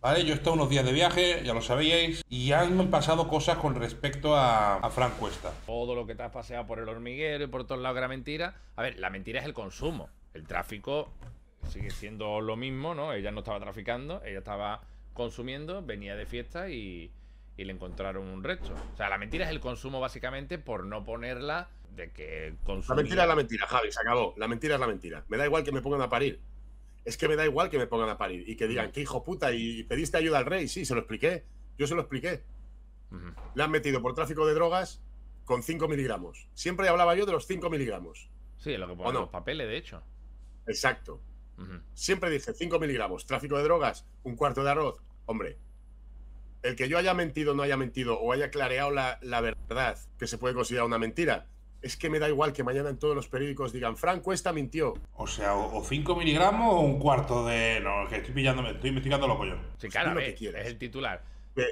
¿vale? Yo he estado unos días de viaje, ya lo sabíais, y han pasado cosas con respecto a Fran Cuesta. Todo lo que te has paseado por el hormiguero y por todos lados que era mentira. A ver, la mentira es el consumo. El tráfico sigue siendo lo mismo, ¿no? Ella no estaba traficando, ella estaba consumiendo, venía de fiesta y le encontraron un resto. O sea, la mentira es el consumo básicamente por no ponerla de que consumía. La mentira es la mentira, Javi, se acabó. La mentira es la mentira. Me da igual que me pongan a parir. Es que me da igual que me pongan a parir y que digan, qué hijo puta, y pediste ayuda al rey. Sí, se lo expliqué. Yo se lo expliqué. Le han metido por tráfico de drogas con 5 miligramos. Siempre hablaba yo de los 5 miligramos. Sí, es lo que ponen los papeles, de hecho. Exacto. Siempre dije 5 miligramos. Tráfico de drogas, un cuarto de arroz. Hombre, el que yo haya mentido, no haya mentido o haya clareado la verdad, que se puede considerar una mentira, es que me da igual que mañana en todos los periódicos digan Fran Cuesta mintió. O sea, o 5 miligramos o un cuarto de... No, que estoy pillándome, estoy investigando loco yo. Sí, claro, es el titular.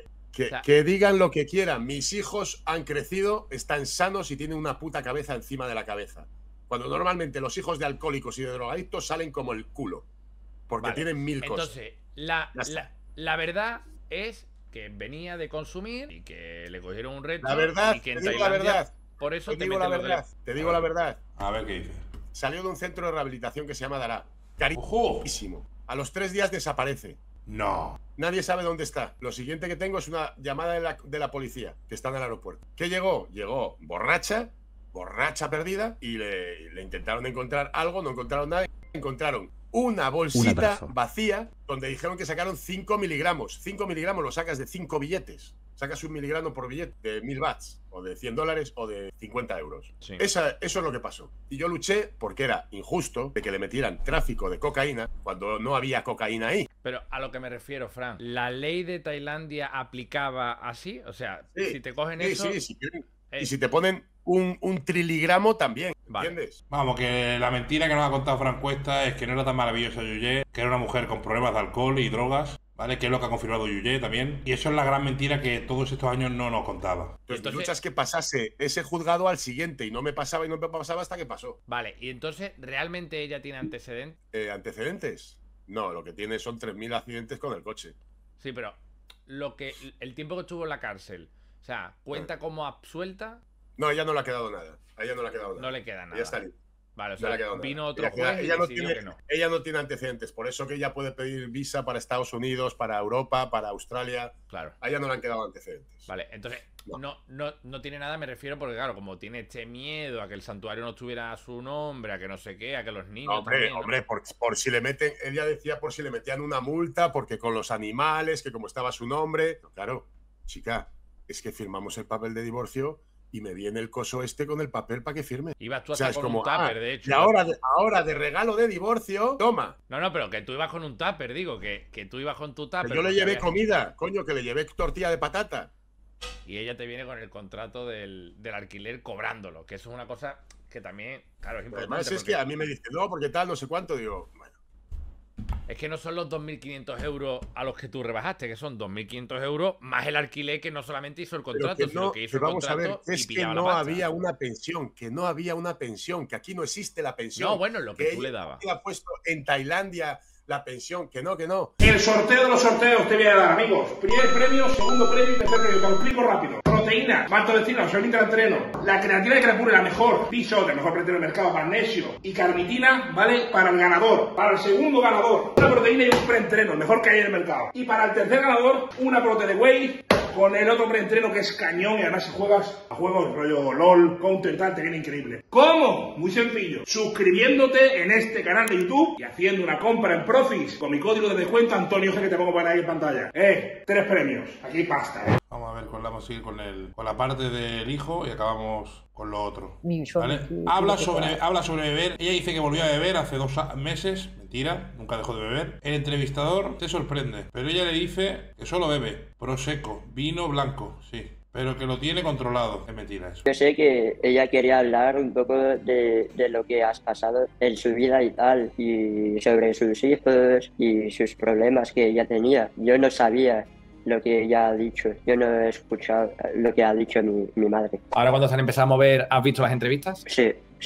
Que digan lo que quieran. Mis hijos han crecido, están sanos y tienen una puta cabeza encima de la cabeza. Cuando normalmente los hijos de alcohólicos y de drogadictos salen como el culo. Porque tienen mil cosas. Entonces, la verdad es que venía de consumir y que le cogieron un reto. La verdad, y que en te digo la verdad. Por eso te digo la verdad. Te digo la verdad. A ver qué dice. Salió de un centro de rehabilitación que se llama Dará. Carísimo. A los 3 días desaparece. No. Nadie sabe dónde está. Lo siguiente que tengo es una llamada de la policía, que está en el aeropuerto. ¿Qué llegó? Llegó borracha perdida, y le intentaron encontrar algo, no encontraron nada. Encontraron una bolsita vacía donde dijeron que sacaron 5 miligramos. 5 miligramos lo sacas de 5 billetes. Sacas 1 miligramo por billete de 1000 bahts, o de $100 o de 50 euros. Sí. Eso es lo que pasó. Y yo luché porque era injusto de que le metieran tráfico de cocaína cuando no había cocaína ahí. Pero a lo que me refiero, Fran, ¿la ley de Tailandia aplicaba así? O sea, si te cogen eso... Sí. Y si te ponen un triligramo también, ¿entiendes? Vamos, que la mentira que nos ha contado Fran Cuesta es que no era tan maravillosa Yuyé, que era una mujer con problemas de alcohol y drogas, ¿vale? Que es lo que ha confirmado Yuyé también. Y eso es la gran mentira que todos estos años no nos contaba. Entonces, luchas que pasase ese juzgado al siguiente y no me pasaba hasta que pasó. Vale, y entonces, ¿realmente ella tiene antecedentes? ¿Antecedentes? No, lo que tiene son 3000 accidentes con el coche. Sí, pero el tiempo que estuvo en la cárcel, o sea, ¿cuenta como absuelta? No, a ella no le ha quedado nada. A ella no le ha quedado nada. No le queda nada. Ella está libre. Vale, o sea, vino otro juez y decidió que no. Ella no tiene antecedentes, por eso que ella puede pedir visa para Estados Unidos, para Europa, para Australia. Claro. A ella no le han quedado antecedentes. Vale, entonces no tiene nada, me refiero, porque claro, como tiene este miedo a que el santuario no estuviera a su nombre, a que no sé qué, a que los niños Hombre, por si le meten, ella decía por si le metían una multa, porque con los animales, que como estaba su nombre. Claro, chica, es que firmamos el papel de divorcio y me viene el coso este con el papel para que firme. Ibas tú hasta con un tupper, de hecho. Y ahora de regalo de divorcio, toma. No, pero que tú ibas con un tupper, digo, que tú ibas con tu tupper. Yo le llevé comida, coño, que le llevé tortilla de patata. Y ella te viene con el contrato del alquiler cobrándolo, que eso es una cosa que también, claro, es importante. Además es que a mí me dice, no, porque tal, no sé cuánto, digo, bueno. Es que no son los 2.500 euros a los que tú rebajaste, que son 2.500 euros más el alquiler que no solamente hizo el contrato, sino que hizo el contrato y pillaba la pasta. Había una pensión, que no había una pensión, que aquí no existe la pensión. No, bueno, lo que tú le dabas. Ha puesto en Tailandia la pensión, que no. El sorteo de los sorteos te voy a dar, amigos. Primer premio, segundo premio y tercer premio. Te lo explico rápido. Proteína, maltodextrina, oxalina intraentreno. La creatina de Crapure, la mejor. Piso, el mejor preentrenador del mercado. Magnesio y carnitina, ¿vale? Para el ganador. Para el segundo ganador, una proteína y un preentreno, el mejor que hay en el mercado. Y para el tercer ganador, una prote de whey con el otro preentreno que es cañón y además si juegas a juegos rollo LOL, Counter, tal, te viene increíble. ¿Cómo? Muy sencillo. Suscribiéndote en este canal de YouTube y haciendo una compra en Profis con mi código de descuento Antonio G, que te pongo por ahí en pantalla. 3 premios. Aquí pasta, Vamos a ver, vamos a seguir con la parte del hijo y acabamos con lo otro. ¿Vale? Habla sobre beber. Ella dice que volvió a beber hace 2 meses. Mentira, nunca dejó de beber. El entrevistador se sorprende, pero ella le dice que solo bebe prosecco, vino blanco, sí, pero que lo tiene controlado. Es mentira eso. Yo sé que ella quería hablar un poco de lo que has pasado en su vida y tal, y sobre sus hijos y sus problemas que ella tenía. Yo no sabía lo que ella ha dicho. Yo no he escuchado lo que ha dicho mi madre. Ahora cuando se han empezado a mover, ¿has visto las entrevistas? Sí.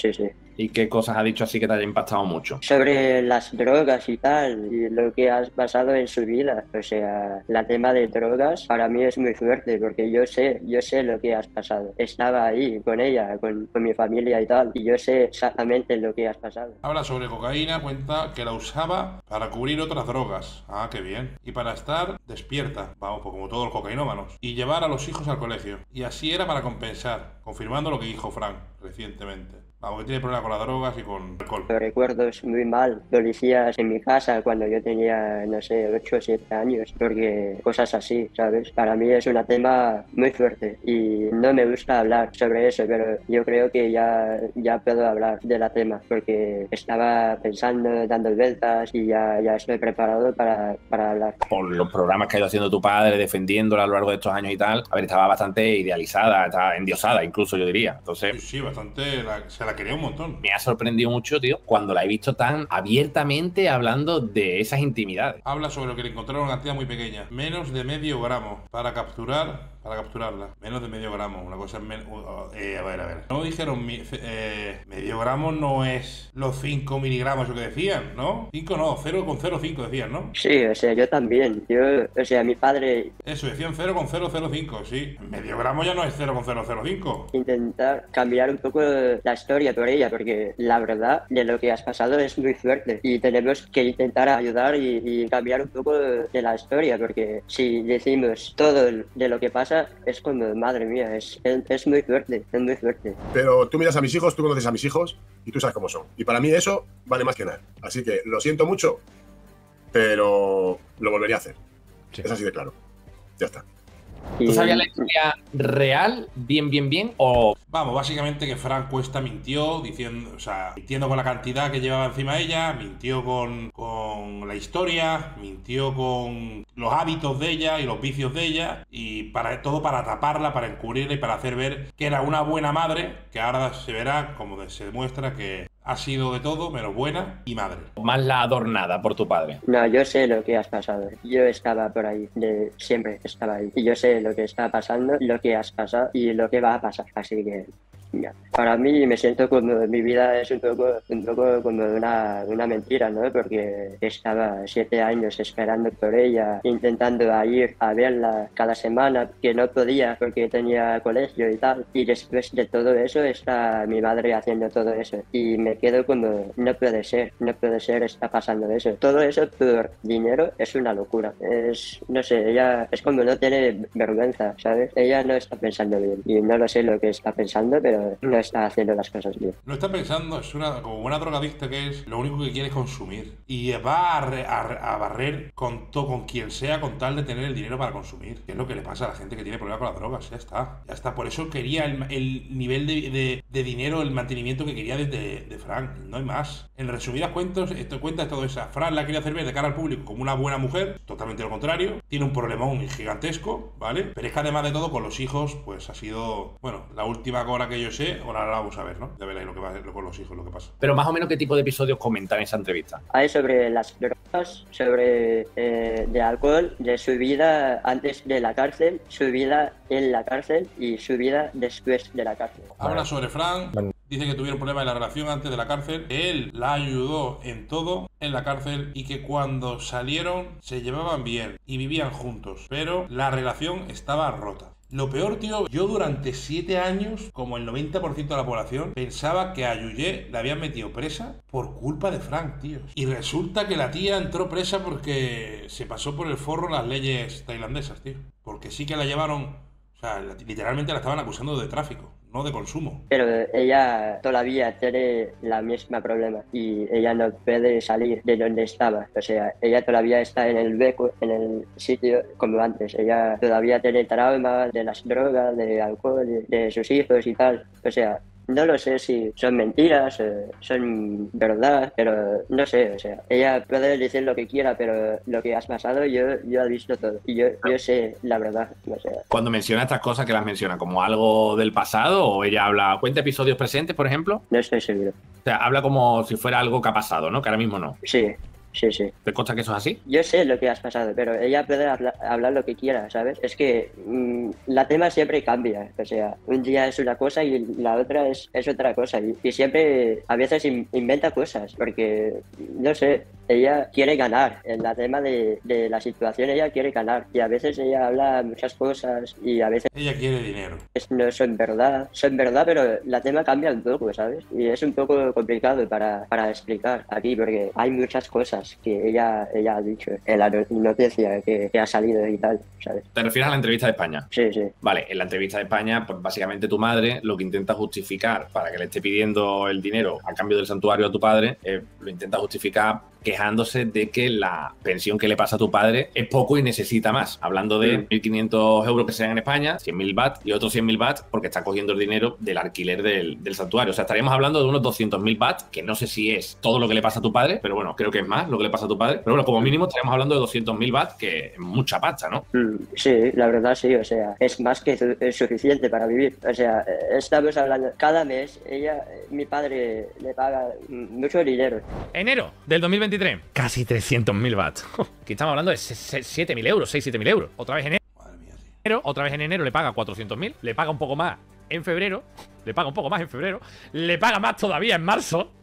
¿Y qué cosas ha dicho así que te haya impactado mucho? Sobre las drogas y tal, y lo que has pasado en su vida. O sea, el tema de drogas para mí es muy fuerte, porque yo sé lo que has pasado. Estaba ahí con ella, con mi familia y tal, y yo sé exactamente lo que has pasado. Habla sobre cocaína, cuenta que la usaba para cubrir otras drogas. Ah, qué bien. Y para estar despierta, vamos, pues como todos los cocainómanos. Y llevar a los hijos al colegio. Y así era para compensar, confirmando lo que dijo Frank recientemente. Vamos, que tiene problemas con las drogas y con alcohol. Lo recuerdo muy mal. Policías en mi casa cuando yo tenía, no sé, 8 o 7 años, porque cosas así, ¿sabes? Para mí es un tema muy fuerte y no me gusta hablar sobre eso, pero yo creo que ya puedo hablar de la tema, porque estaba pensando, dando vueltas y ya estoy preparado para hablar. Por los programas que ha ido haciendo tu padre, defendiéndola a lo largo de estos años y tal, a ver, estaba bastante idealizada, estaba endiosada incluso, yo diría. Entonces, sí, bastante, se la quería un montón. Me ha sorprendido mucho, tío, cuando la he visto tan abiertamente hablando de esas intimidades. Habla sobre lo que le encontraron una cantidad muy pequeña, menos de medio gramo, para capturarla. Menos de medio gramo, una cosa... a ver. No dijeron... medio gramo no es los 5 miligramos lo que decían, ¿no? 5 no, 0,05 decían, ¿no? Sí, o sea, yo también. Mi padre... Eso, decían 0,005, sí. Medio gramo ya no es 0,005. Intentar cambiar un poco la historia por ella, porque la verdad de lo que has pasado es muy fuerte y tenemos que intentar ayudar y cambiar un poco de la historia, porque si decimos todo de lo que pasa, es como, madre mía, es muy fuerte, es muy fuerte. Pero tú miras a mis hijos, tú conoces a mis hijos y tú sabes cómo son. Y para mí eso vale más que nada. Así que lo siento mucho, pero lo volvería a hacer. Sí. Es así de claro. Ya está. ¿Tú sabías la historia real, bien, o...? Vamos, básicamente que Frank Cuesta mintió, mintiendo con la cantidad que llevaba encima ella, mintió con la historia, mintió con los hábitos de ella y los vicios de ella, y todo para taparla, para encubrirla y para hacer ver que era una buena madre, que ahora se verá, como se demuestra, que ha sido de todo menos buena y madre. Más la adornada por tu padre. No, yo sé lo que has pasado. Yo estaba por ahí, siempre estaba ahí. Y yo sé lo que está pasando, lo que has pasado y lo que va a pasar. Así que, ya. Para mí me siento como mi vida es un poco como una mentira, ¿no? Porque estaba 7 años esperando por ella, intentando ir a verla cada semana, que no podía porque tenía colegio y tal. Y después de todo eso está mi madre haciendo todo eso. Y me quedo como, no puede ser, está pasando eso. Todo eso por dinero es una locura. No sé, ella es como no tiene vergüenza, ¿sabes? Ella no está pensando bien. Y no lo sé lo que está pensando, pero no está haciendo las cosas bien. No está pensando, es como buena drogadicta que es, lo único que quiere es consumir. Y va a barrer con quien sea con tal de tener el dinero para consumir. Que es lo que le pasa a la gente que tiene problemas con las drogas. Ya está. Por eso quería el nivel de dinero, el mantenimiento que quería de Frank. No hay más. En resumidas cuentas es todo eso. Frank la quería hacer ver de cara al público como una buena mujer, totalmente lo contrario. Tiene un problemón gigantesco, ¿vale? Pero es que además de todo, con los hijos, pues ha sido, bueno, la última hora que yo sé, ahora la vamos a ver, ¿no? Ya veréis lo que va a hacer con los hijos, lo que pasa. Pero más o menos, ¿qué tipo de episodios comentan en esa entrevista? Hay sobre las drogas, sobre de alcohol, de su vida antes de la cárcel, su vida en la cárcel y su vida después de la cárcel. Habla sobre Frank. Dice que tuvieron problemas en la relación antes de la cárcel, que él la ayudó en todo en la cárcel y que cuando salieron se llevaban bien y vivían juntos, pero la relación estaba rota. Lo peor, tío, yo durante 7 años, como el 90% de la población, pensaba que a Yuyé la habían metido presa por culpa de Frank, tío. Y resulta que la tía entró presa porque se pasó por el forro las leyes tailandesas, tío. Porque sí que la llevaron, o sea, literalmente la estaban acusando de tráfico, no de consumo. Pero ella todavía tiene la misma problema y ella no puede salir de donde estaba. O sea, ella todavía está en el beco, en el sitio como antes. Ella todavía tiene trauma de las drogas, de alcohol, de sus hijos y tal. O sea, no lo sé si son mentiras, son verdad, pero no sé, o sea, ella puede decir lo que quiera, pero lo que has pasado yo he visto todo y yo sé la verdad, o sea. Cuando menciona estas cosas, ¿qué las menciona? ¿Como algo del pasado o ella cuenta episodios presentes, por ejemplo? No estoy seguro. O sea, habla como si fuera algo que ha pasado, ¿no? Que ahora mismo no. Sí. Sí, sí. ¿Te consta que eso es así? Yo sé lo que has pasado, pero ella puede hablar lo que quiera, ¿sabes? Es que la tema siempre cambia. O sea, un día es una cosa y la otra es otra cosa. Y siempre, a veces inventa cosas, porque, no sé, ella quiere ganar. En la tema de la situación, ella quiere ganar. Y a veces ella habla muchas cosas y a veces... Ella quiere dinero. No son verdad, pero la tema cambia un poco, ¿sabes? Y es un poco complicado para explicar aquí, porque hay muchas cosas que ella ha dicho en la noticia que ha salido y tal, ¿sabes? ¿Te refieres a la entrevista de España? Sí, sí. Vale, en la entrevista de España, pues básicamente tu madre lo que intenta justificar para que le esté pidiendo el dinero a cambio del santuario a tu padre, lo intenta justificar quejándose de que la pensión que le pasa a tu padre es poco y necesita más. Hablando de 1.500 euros que sean en España, 100.000 baht y otros 100.000 baht porque está cogiendo el dinero del alquiler del santuario. O sea, estaríamos hablando de unos 200.000 baht, que no sé si es todo lo que le pasa a tu padre, pero bueno, creo que es más lo que le pasa a tu padre. Pero bueno, como mínimo estaríamos hablando de 200.000 baht, que es mucha pasta, ¿no? Sí, la verdad sí, o sea, es más que suficiente para vivir. O sea, estamos hablando, cada mes mi padre le paga mucho dinero. Enero del 2023, casi 300.000 baht. Aquí estamos hablando de 7.000 euros, 6-7.000 euros. Otra vez en enero, otra vez en enero le paga 400.000, le paga un poco más en febrero, le paga más todavía en marzo,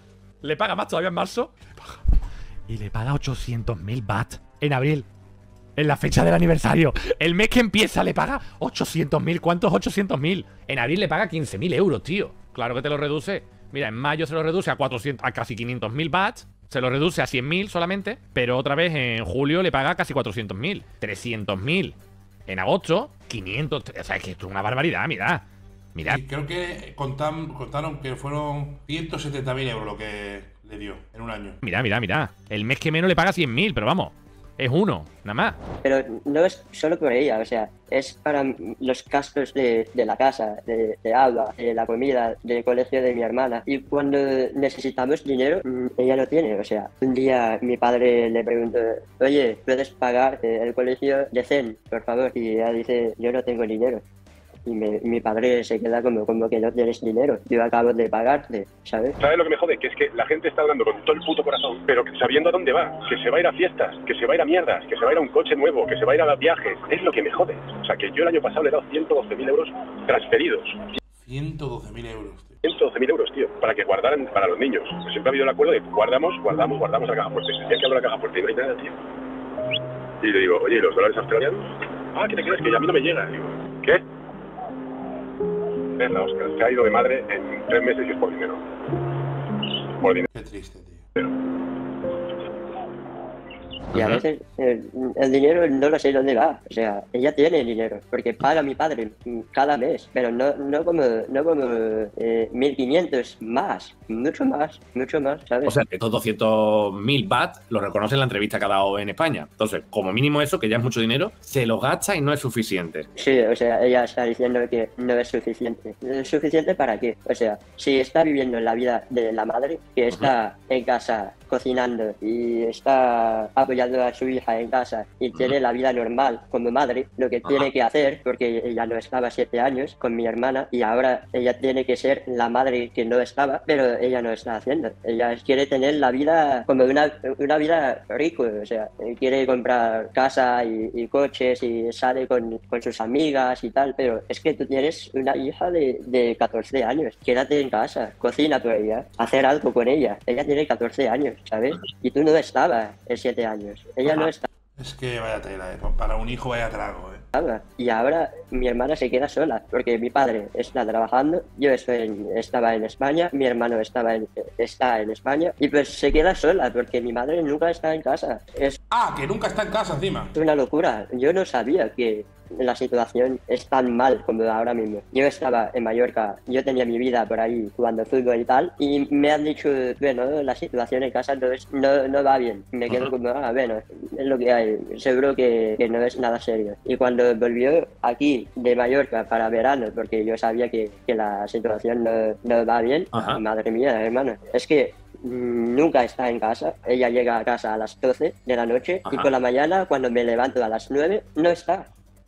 y le paga 800.000 baht en abril. En la fecha del aniversario. El mes que empieza le paga 800.000. ¿Cuántos 800.000? En abril le paga 15.000 euros, tío. Claro que te lo reduce. Mira, en mayo se lo reduce a casi 500.000 baht. Se lo reduce a 100.000 solamente. Pero otra vez en julio le paga casi 400.000. 300.000. En agosto, 500. O sea, es que esto es una barbaridad, mirad. Sí, creo que contaron que fueron 170.000 euros lo que le dio en un año. Mira. El mes que menos le paga 100.000, pero vamos. Es uno, nada más. Pero no es solo por ella, o sea, es para los gastos de la casa, de agua, de la comida, del colegio de mi hermana. Y cuando necesitamos dinero, ella no tiene. O sea, un día mi padre le preguntó, oye, ¿puedes pagar el colegio de Zen, por favor? Y ella dice, yo no tengo dinero. Y mi padre se queda como que no tienes dinero, yo acabo de pagarte, ¿sabes? ¿Sabes lo que me jode? Que es que la gente está hablando con todo el puto corazón, pero sabiendo a dónde va, que se va a ir a fiestas, que se va a ir a mierdas, que se va a ir a un coche nuevo, que se va a ir a viajes, es lo que me jode. O sea, que yo el año pasado le he dado 112.000 euros transferidos. 112.000 euros, tío. 112.000 euros, tío, para que guardaran para los niños. Pues siempre ha habido el acuerdo de guardamos la caja fuerte. El día que abro la caja fuerte y no hay nada, tío. Y le digo, oye, ¿y los dólares australianos? Ah, ¿qué te crees? Que a mí no me llega. Digo, ¿qué? Verla, Oscar, se ha ido de madre en 3 meses y es por dinero. Por dinero. Qué triste, tío. Y a veces el dinero no lo sé dónde va. O sea, ella tiene dinero, porque paga a mi padre cada mes, pero no como 1.500 más, mucho más, ¿sabes? O sea, estos 200.000 baht lo reconoce en la entrevista que ha dado en España. Entonces, como mínimo eso, que ya es mucho dinero, se lo gasta y no es suficiente. Sí, o sea, ella está diciendo que no es suficiente. ¿Es suficiente para qué? O sea, si está viviendo la vida de la madre, que está en casa cocinando y está apoyando a su hija en casa y tiene la vida normal como madre, lo que tiene que hacer, porque ella no estaba 7 años con mi hermana y ahora ella tiene que ser la madre que no estaba, pero ella no está haciendo. Ella quiere tener la vida como una vida rico, o sea, quiere comprar casa y coches y sale con sus amigas y tal, pero es que tú tienes una hija de 14 años, quédate en casa, cocina por ella, hacer algo con ella. Ella tiene 14 años, ¿sabes? Y tú no estabas en 7 años. Ella no estaba. Es que vaya tela, para un hijo vaya trago, Y ahora mi hermana se queda sola, porque mi padre está trabajando, yo estaba en España, mi hermano está en España, y pues se queda sola, porque mi madre nunca está en casa. Que nunca está en casa encima. Es una locura. Yo no sabía que la situación es tan mal como ahora mismo. Yo estaba en Mallorca, yo tenía mi vida por ahí jugando fútbol y tal, y me han dicho, bueno, la situación en casa no va bien. Me quedo como, bueno, es lo que hay, seguro que no es nada serio. Y cuando volvió aquí de Mallorca para verano, porque yo sabía que la situación no va bien, madre mía, hermano, es que nunca está en casa. Ella llega a casa a las 12 de la noche y por la mañana, cuando me levanto a las 9, no está.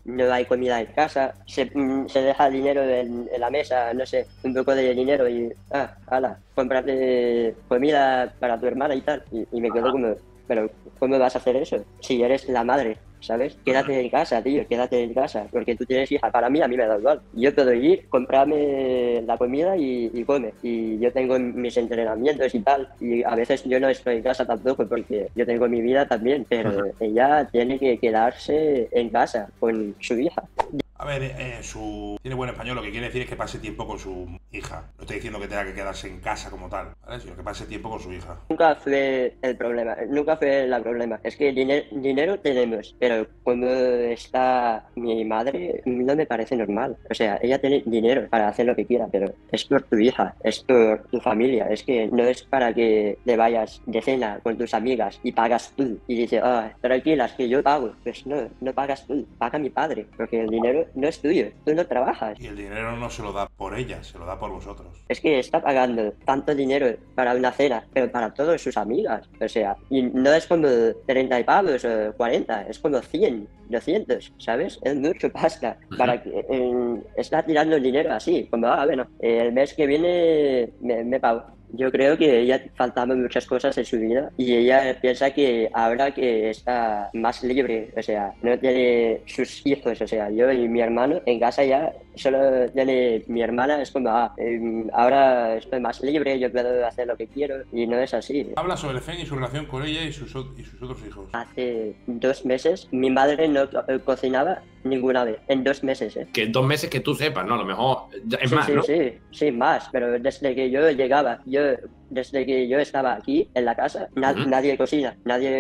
no hay comida en casa, se deja dinero en la mesa, no sé, un poco de dinero y, ala, cómprate comida para tu hermana y tal. Y me quedo como, pero ¿cómo vas a hacer eso? Si eres la madre, ¿sabes? Quédate en casa, tío, quédate en casa, porque tú tienes hija. Para mí, a mí me da igual. Yo puedo ir, comprarme la comida y come. Y yo tengo mis entrenamientos y tal, y a veces yo no estoy en casa tampoco, porque yo tengo mi vida también, pero ella tiene que quedarse en casa con su hija. A ver, tiene buen español, lo que quiere decir es que pase tiempo con su hija. No estoy diciendo que tenga que quedarse en casa como tal, ¿vale? Sino que pase tiempo con su hija. Nunca fue el problema, nunca fue el problema. Es que dinero tenemos, pero cuando está mi madre no me parece normal. O sea, ella tiene dinero para hacer lo que quiera, pero es por tu hija, es por tu familia. Es que no es para que te vayas de cena con tus amigas y pagas tú. Y dices, tranquilas, que yo pago. Pues no pagas tú, paga mi padre, porque el dinero no es tuyo, tú no trabajas. Y el dinero no se lo da por ella, se lo da por vosotros. Es que está pagando tanto dinero para una cena, pero para todas sus amigas. O sea, y no es como 30 pavos o 40, es como 100, 200, ¿sabes? Es mucho pasta. Para que está tirando el dinero así, como, bueno, el mes que viene me pago. Yo creo que ella faltaban muchas cosas en su vida y ella piensa que ahora que está más libre, o sea, no tiene sus hijos, o sea, yo y mi hermano en casa ya solo tiene mi hermana, es como, ahora estoy más libre, yo puedo hacer lo que quiero y no es así. Habla sobre Fen y su relación con ella y sus otros hijos. Hace 2 meses mi madre no cocinaba ninguna vez, en 2 meses, ¿eh? Que 2 meses que tú sepas, ¿no? A lo mejor es más, ¿no? Sí, más, pero desde que yo llegaba, desde que yo estaba aquí en la casa, nadie cocina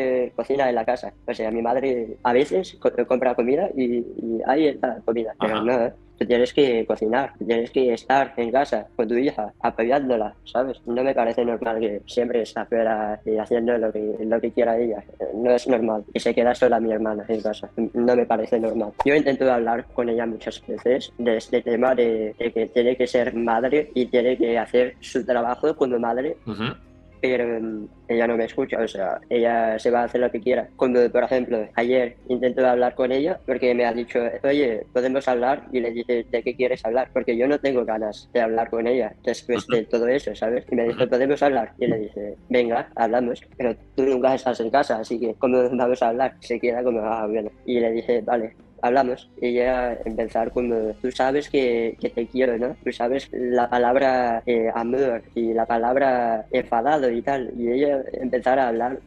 en la casa. O sea, mi madre a veces compra comida y ahí está comida, pero no, tú tienes que cocinar, tienes que estar en casa con tu hija, apoyándola, ¿sabes? No me parece normal que siempre está fuera y haciendo lo que quiera ella. No es normal. Y se queda sola mi hermana en casa. No me parece normal. Yo intento hablar con ella muchas veces de este tema de que tiene que ser madre y tiene que hacer su trabajo como madre. Pero ella no me escucha, o sea, ella se va a hacer lo que quiera. Cuando, por ejemplo, ayer intenté hablar con ella porque me ha dicho, oye, ¿podemos hablar? Y le dije, ¿de qué quieres hablar? Porque yo no tengo ganas de hablar con ella después de todo eso, ¿sabes? Y me dijo, ¿podemos hablar? Y le dije, venga, hablamos, pero tú nunca estás en casa, así que ¿cómo vamos a hablar? Se queda como, bueno. Y le dije, vale. Hablamos y ella empezar como, tú sabes que te quiero, ¿no? Tú sabes la palabra amor y la palabra enfadado y tal, y ella empezar a hablar,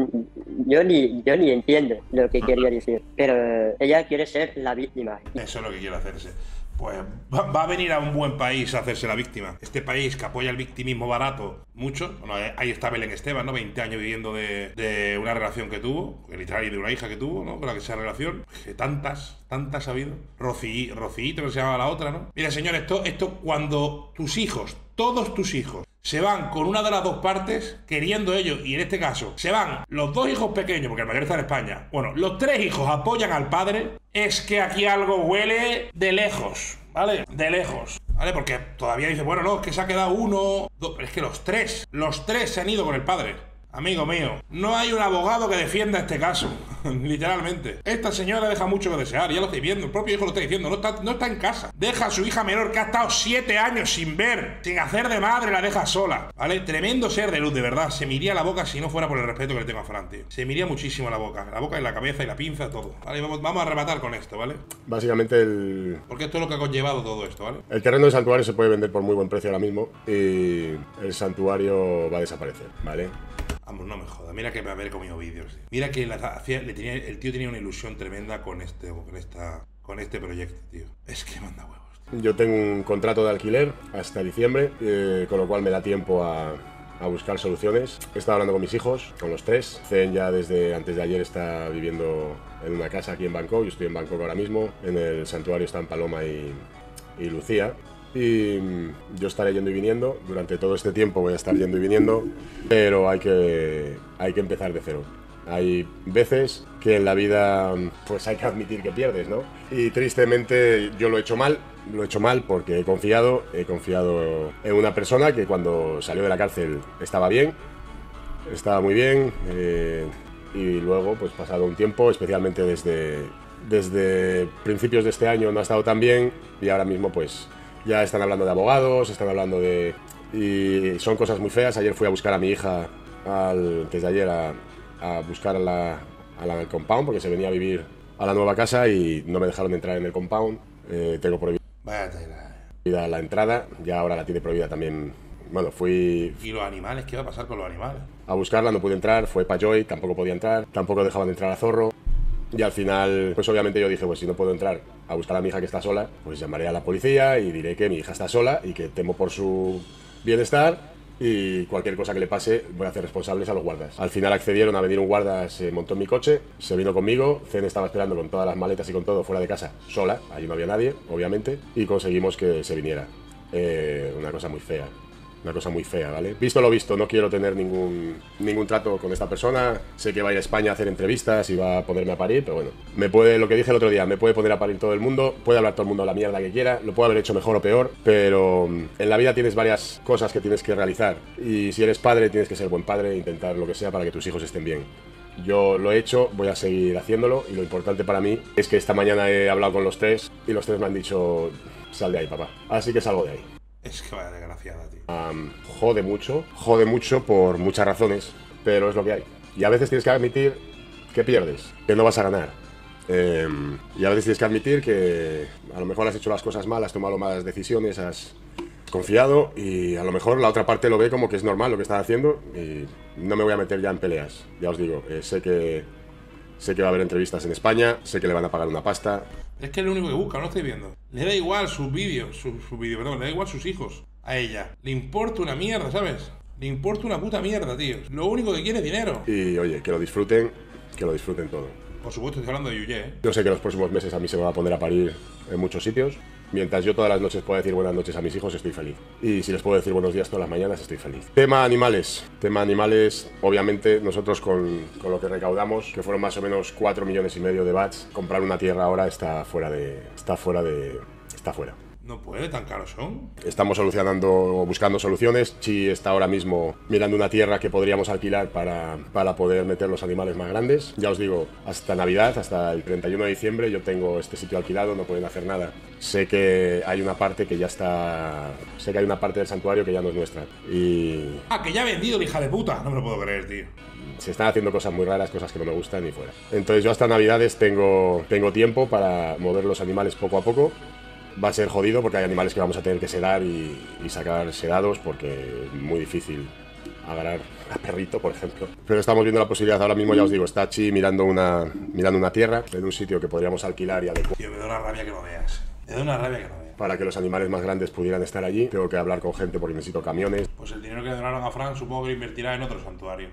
yo ni entiendo lo que quería decir, pero ella quiere ser la víctima. Eso es lo que quiere hacerse. Pues va a venir a un buen país a hacerse la víctima. Este país que apoya el victimismo barato mucho. Bueno, ahí está Belén Esteban, ¿no? 20 años viviendo de una relación que tuvo, literal, y de una hija que tuvo, ¿no? Con la que esa relación, que tantas ha habido. Rocíito, que se llama la otra, ¿no? Mira, señor, esto cuando tus hijos, todos tus hijos, se van con una de las dos partes, queriendo ellos, y en este caso, se van los 2 hijos pequeños, porque el mayor está en España. Bueno, los 3 hijos apoyan al padre, es que aquí algo huele de lejos, ¿vale? De lejos, ¿vale? Porque todavía dice, bueno, no, es que se ha quedado 1, 2, pero es que los tres se han ido con el padre. Amigo mío, no hay un abogado que defienda este caso, literalmente. Esta señora deja mucho que desear, ya lo estoy viendo, el propio hijo lo está diciendo, no está en casa. Deja a su hija menor que ha estado 7 años sin ver, sin hacer de madre, la deja sola, ¿vale? Tremendo ser de luz, de verdad. Se me iría la boca si no fuera por el respeto que le tengo a Fran, tío. Se me iría muchísimo la boca y la cabeza y la pinza, todo. Vale, vamos a rematar con esto, ¿vale? Básicamente porque esto es lo que ha conllevado todo esto, ¿vale? El terreno del santuario se puede vender por muy buen precio ahora mismo y el santuario va a desaparecer, ¿vale? Vamos, no me jodas, mira que me haber comido vídeos. Mira que el tío tenía una ilusión tremenda con este proyecto, tío. Es que manda huevos, tío. Yo tengo un contrato de alquiler hasta diciembre, con lo cual me da tiempo a buscar soluciones. He estado hablando con mis hijos, con los 3. Zen ya desde antes de ayer está viviendo en una casa aquí en Bangkok. Yo estoy en Bangkok ahora mismo. En el santuario están Paloma y Lucía. Y yo estaré yendo y viniendo, durante todo este tiempo voy a estar yendo y viniendo, pero hay que empezar de cero. Hay veces que en la vida pues hay que admitir que pierdes, ¿no? Y tristemente yo lo he hecho mal porque he confiado en una persona que cuando salió de la cárcel estaba muy bien, y luego pues pasado un tiempo, especialmente desde desde principios de este año no ha estado tan bien y ahora mismo pues ya están hablando de abogados, están hablando de... y son cosas muy feas. Ayer fui a buscar a mi hija, antes de ayer, a buscar al compound porque se venía a vivir a la nueva casa y no me dejaron entrar en el compound. Tengo prohibida la entrada, ya ahora la tiene prohibida también. Bueno, fui... ¿Y los animales? ¿Qué va a pasar con los animales? A buscarla, no pude entrar, fue para Joy, tampoco podía entrar, tampoco dejaban entrar a Zorro. Y al final, pues obviamente yo dije, pues si no puedo entrar a buscar a mi hija que está sola, pues llamaré a la policía y diré que mi hija está sola y que temo por su bienestar y cualquier cosa que le pase voy a hacer responsables a los guardas. Al final accedieron a venir un guarda, se montó en mi coche, se vino conmigo, Zen estaba esperando con todas las maletas y con todo fuera de casa, sola, allí no había nadie, obviamente, y conseguimos que se viniera. Una cosa muy fea. Una cosa muy fea, ¿vale? Visto lo visto, no quiero tener ningún trato con esta persona. Sé que va a ir a España a hacer entrevistas y va a ponerme a parir, pero bueno. Lo que dije el otro día, me puede poner a parir todo el mundo, puede hablar todo el mundo la mierda que quiera, lo puede haber hecho mejor o peor, pero en la vida tienes varias cosas que tienes que realizar. Y si eres padre, tienes que ser buen padre e intentar lo que sea para que tus hijos estén bien. Yo lo he hecho, voy a seguir haciéndolo y lo importante para mí es que esta mañana he hablado con los tres y los tres me han dicho, sal de ahí, papá. Así que salgo de ahí. Es que vaya desgraciada, tío. Jode mucho por muchas razones, pero es lo que hay. Y a veces tienes que admitir que pierdes, que no vas a ganar. Y a veces tienes que admitir que a lo mejor has hecho las cosas mal, has tomado malas decisiones, has confiado y a lo mejor la otra parte lo ve como que es normal lo que estás haciendo y no me voy a meter ya en peleas. Ya os digo, sé que va a haber entrevistas en España, sé que le van a pagar una pasta. Es que es lo único que busca, no lo estoy viendo. Le da igual sus vídeos, perdón, le da igual sus hijos a ella. Le importa una mierda, ¿sabes? Le importa una puta mierda, tío. Lo único que quiere es dinero. Y oye, que lo disfruten todo. Por supuesto, estoy hablando de Yuye, ¿eh? Yo sé que los próximos meses a mí se me va a poner a parir en muchos sitios. Mientras yo todas las noches pueda decir buenas noches a mis hijos, estoy feliz. Y si les puedo decir buenos días todas las mañanas, estoy feliz. Tema animales, obviamente nosotros con lo que recaudamos, que fueron más o menos 4,5 millones de bahts, comprar una tierra ahora está fuera. No puede, tan caros son. Estamos buscando soluciones. Chi está ahora mismo mirando una tierra que podríamos alquilar para poder meter los animales más grandes. Ya os digo, hasta Navidad, hasta el 31 de diciembre, yo tengo este sitio alquilado, no pueden hacer nada. Sé que hay una parte que ya está... Sé que hay una parte del santuario que ya no es nuestra. Y... que ya ha vendido la hija de puta. No me lo puedo creer, tío. Se están haciendo cosas muy raras, cosas que no me gustan ni fuera. Entonces yo hasta Navidades tengo tiempo para mover los animales poco a poco. Va a ser jodido porque hay animales que vamos a tener que sedar y sacar sedados porque es muy difícil agarrar a perrito, por ejemplo. Pero estamos viendo la posibilidad, ahora mismo ya os digo, está Chi mirando una tierra en un sitio que podríamos alquilar y adecuar. Tío, me da una rabia que lo veas. Me da una rabia que lo veas. Para que los animales más grandes pudieran estar allí, tengo que hablar con gente porque necesito camiones. Pues el dinero que le donaron a Fran supongo que lo invertirá en otro santuario.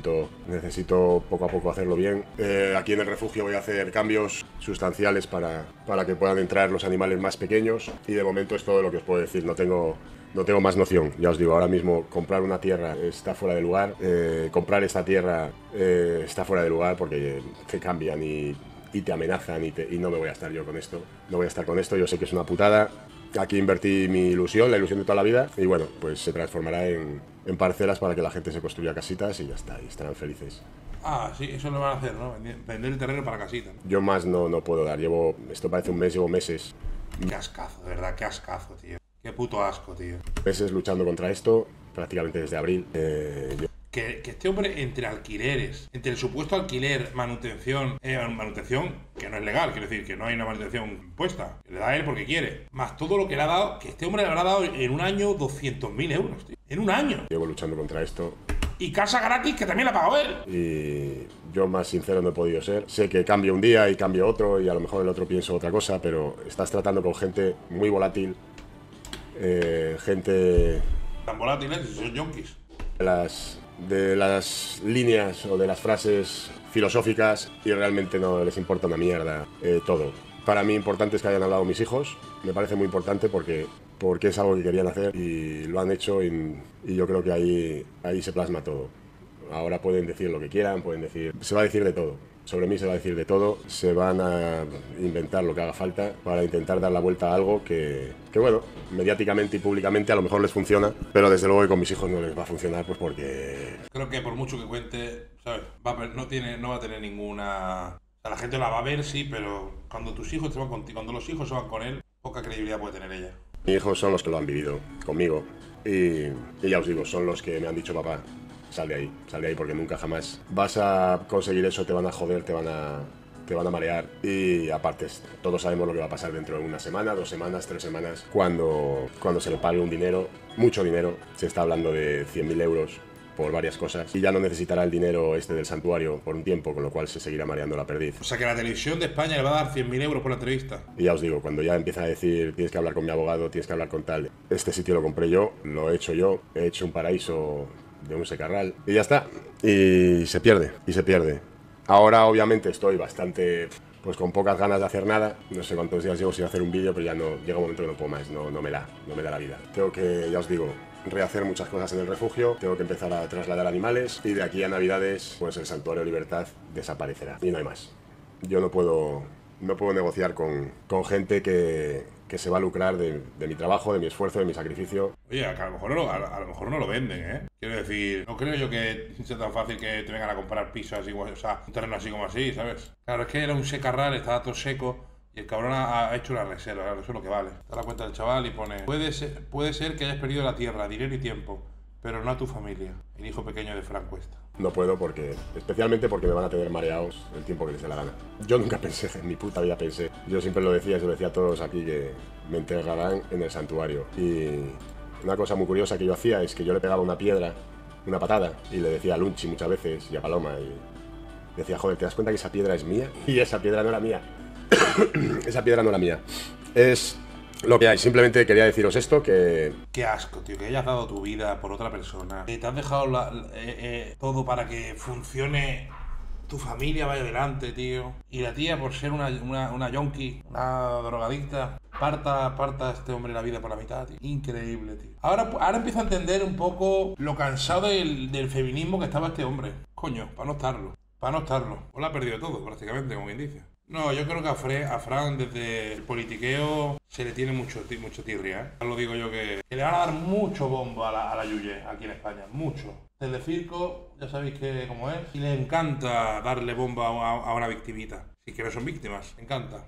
Necesito poco a poco hacerlo bien. Aquí en el refugio voy a hacer cambios sustanciales para que puedan entrar los animales más pequeños y de momento es todo lo que os puedo decir. No tengo más noción. Ya os digo, ahora mismo comprar una tierra está fuera de lugar. Comprar esta tierra está fuera de lugar porque te cambian y te amenazan y no me voy a estar yo con esto. No voy a estar con esto, yo sé que es una putada. Aquí invertí mi ilusión, la ilusión de toda la vida y bueno, pues se transformará en parcelas para que la gente se construya casitas y ya está, y estarán felices. Sí, eso lo van a hacer, ¿no? Vender el terreno para casitas. Yo más no puedo dar, esto parece un mes, llevo meses. Qué ascazo, de verdad, qué ascazo, tío. Qué puto asco, tío. Meses luchando contra esto, prácticamente desde abril. Que este hombre entre alquileres, entre el supuesto alquiler, manutención que no es legal, quiero decir que no hay una manutención puesta, que le da a él porque quiere, más todo lo que le ha dado, que este hombre le habrá dado en un año 200.000 euros, tío. En un año. Llevo luchando contra esto. Y casa gratis que también la pagó él. Y yo más sincero no he podido ser. Sé que cambio un día y cambio otro y a lo mejor el otro pienso otra cosa, pero estás tratando con gente muy volátil, gente... Tan volátiles, son yonkis. De las líneas o de las frases filosóficas y realmente no les importa una mierda todo. Para mí importante es que hayan hablado mis hijos, me parece muy importante porque es algo que querían hacer y lo han hecho y yo creo que ahí se plasma todo. Ahora pueden decir lo que quieran, se va a decir de todo. Sobre mí se va a decir de todo, se van a inventar lo que haga falta para intentar dar la vuelta a algo que bueno, mediáticamente y públicamente a lo mejor les funciona, pero desde luego que con mis hijos no les va a funcionar, pues porque... Creo que por mucho que cuente, ¿sabes? No va a tener ninguna... O sea, la gente la va a ver, sí, pero Cuando tus hijos se van contigo, cuando los hijos se van con él, poca credibilidad puede tener ella. Mis hijos son los que lo han vivido conmigo. Y ya os digo, son los que me han dicho, papá, sal de ahí porque nunca jamás vas a conseguir eso, te van a joder, te van a marear. Y aparte, todos sabemos lo que va a pasar dentro de una semana, 2 semanas, 3 semanas, cuando se le pague un dinero, mucho dinero. Se está hablando de 100.000 euros por varias cosas, y ya no necesitará el dinero este del santuario por un tiempo, con lo cual se seguirá mareando la perdiz. O sea que la televisión de España le va a dar 100.000 euros por la entrevista. Y ya os digo, cuando ya empiezan a decir tienes que hablar con mi abogado, tienes que hablar con tal, este sitio lo compré yo, lo he hecho yo, he hecho un paraíso de un secarral, y ya está, y se pierde. Ahora obviamente estoy bastante, pues con pocas ganas de hacer nada, no sé cuántos días llevo sin hacer un vídeo, pero ya no, llega un momento que no puedo más, no me da la vida. Tengo que, ya os digo, rehacer muchas cosas en el refugio, tengo que empezar a trasladar animales, y de aquí a Navidades, pues el Santuario Libertad desaparecerá, y no hay más. Yo no puedo negociar con gente que se va a lucrar de mi trabajo, de mi esfuerzo, de mi sacrificio. Oye, que a lo mejor no lo venden, ¿eh? Quiero decir, no creo yo que sea tan fácil que te vengan a comprar pisos así como, o sea, un terreno así como así, ¿sabes? Claro, es que era un secarral, estaba todo seco, y el cabrón ha hecho una reserva, claro, eso es lo que vale. Da la cuenta del chaval y pone, puede ser que hayas perdido la tierra, dinero y tiempo, pero no a tu familia. El hijo pequeño de Fran Cuesta. No puedo especialmente porque me van a tener mareados el tiempo que les dé la gana. Yo nunca pensé, en mi puta vida pensé. Yo siempre lo decía, a todos aquí que me enterrarán en el santuario. Y una cosa muy curiosa que yo hacía es que yo le pegaba una piedra, una patada, y le decía a Lunchi muchas veces y a Paloma, y decía, joder, ¿te das cuenta que esa piedra es mía? Y esa piedra no era mía. Esa piedra no era mía. Es lo que hay. Simplemente quería deciros esto, que... Qué asco, tío, que hayas dado tu vida por otra persona. Te has dejado todo para que funcione, tu familia vaya adelante, tío. Y la tía, por ser una yonki, una drogadicta, parta a este hombre la vida por la mitad, tío. Increíble, tío. Ahora empiezo a entender un poco lo cansado del feminismo que estaba este hombre. Coño, para no estarlo. Pues lo ha perdido todo, prácticamente, como quien dice. No, yo creo que a Fran desde el politiqueo se le tiene mucho tirria, ¿eh? Ya lo digo yo que le van a dar mucho bombo a la Yuye aquí en España, mucho. Desde Circo, ya sabéis cómo es, y le encanta darle bomba a una victimita. Si que no son víctimas, le encanta.